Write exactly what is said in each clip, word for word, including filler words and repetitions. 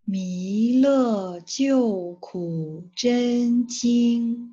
弥勒救苦真经。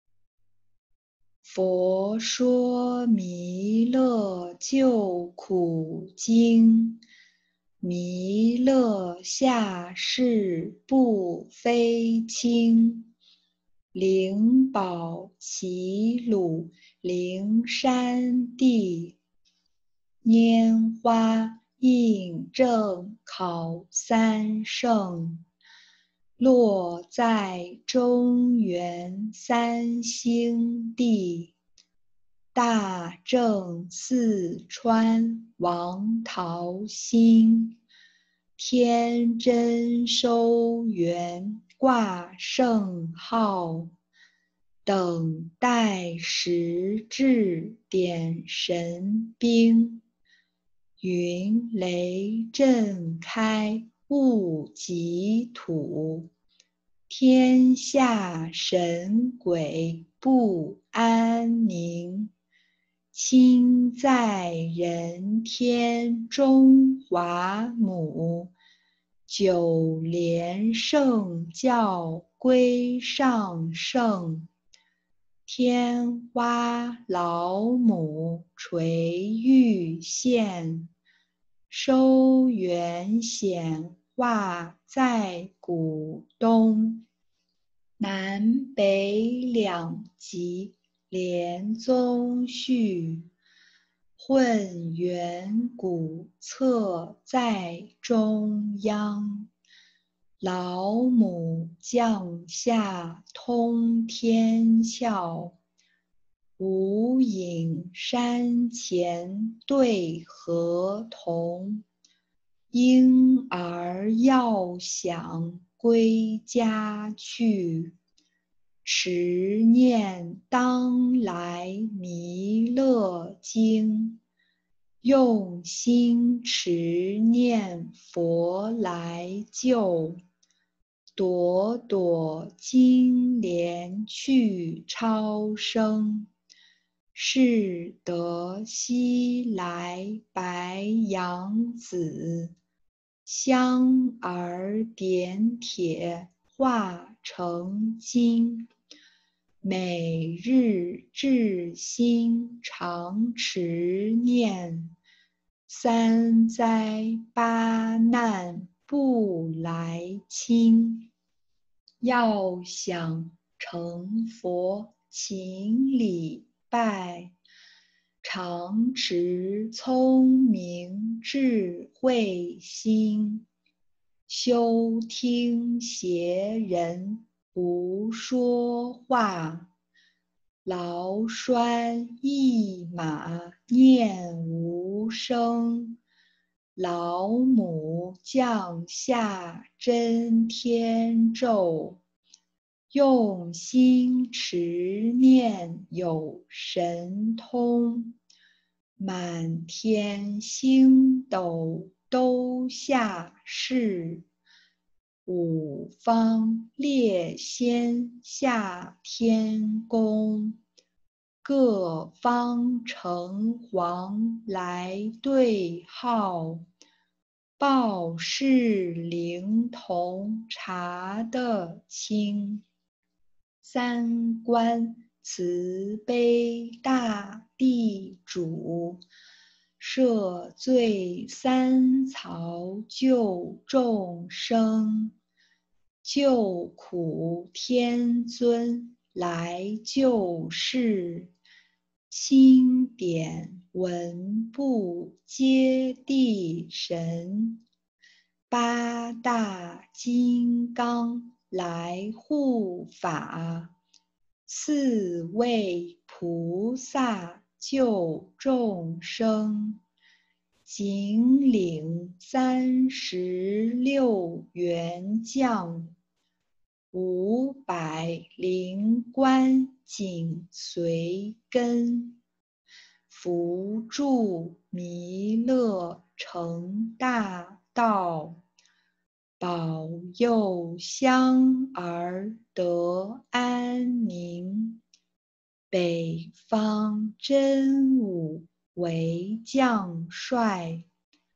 佛说弥勒救苦经，弥勒下世不非轻。灵宝齐鲁灵山地，拈花印正考三圣。落在中原三星地，大正四川王桃心。天真收元挂圣号，等待时至点神兵。云雷震开物极土，天下神鬼不安宁。亲在人天中华母，九莲圣教归上圣。天花老母垂玉线，收元显化在古东。南北两极连宗序，混元古册在中央。老母降下通天窍，无影山前对河童。婴儿要想归家去，持念当来弥勒经。用心持念佛来救，朵朵金莲去超生。是得西来白羊子，香儿点铁化成金。每日至心常持念，三灾八难不来侵。要想成佛请礼拜，常持聪明智慧心。休听邪人胡说话，劳拴一马念无声。老母降下真天咒，用心持念有神通。满天星斗都下世，五方列仙下天宫。各方城隍来对号，报是灵童查得清。三观慈悲大地主，赦罪三曹救众生。救苦天尊来救世，钦点文部接地神。八大金刚来护法，四位菩萨救众生。紧领三十六员将，五百灵官紧随跟。扶助弥勒成大道，保佑香儿得安宁。北方真武为将帅，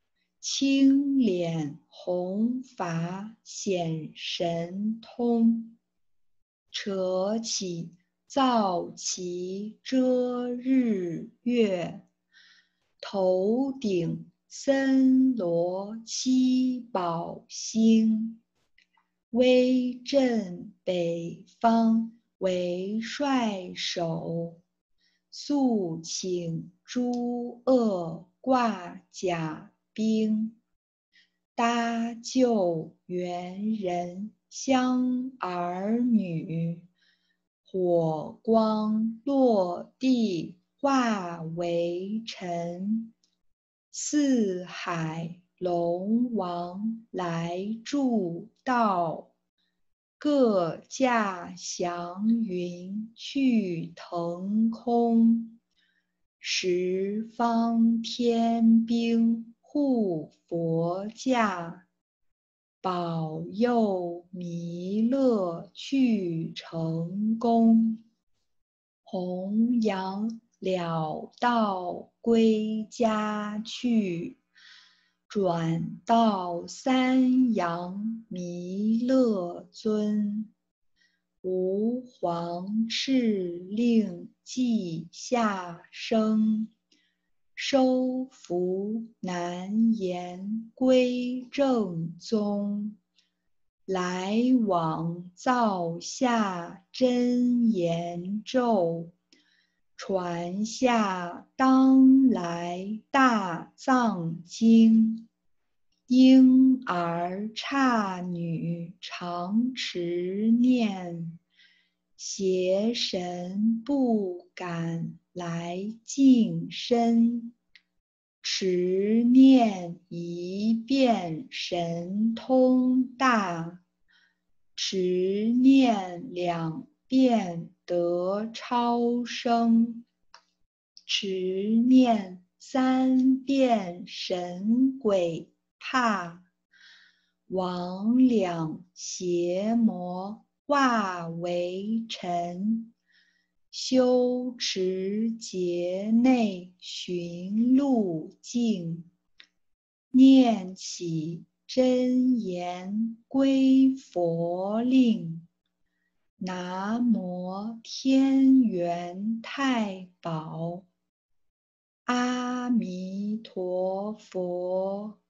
青脸红发显神通，扯起皂旗遮日月，头顶森罗七宝星，威震北方为帅首，速请诸恶挂甲兵，搭救元人乡儿女，火光落地化为尘，四海龙王来助道，各驾祥云去腾空，十方天兵护佛驾，保佑弥勒去成功，弘扬了道归家去，转到三阳弥勒尊，吾皇敕令稷下生，收服难言归正宗，来往造下真言咒，传下当来大藏经，婴儿刹女常持念，邪神不敢来近身，持念一遍神通大，持念两遍得超生，持念三遍神鬼怕，魍魉邪魔化为尘，修持劫内寻路径，念起真言归佛令，南无天元太保，阿弥陀佛。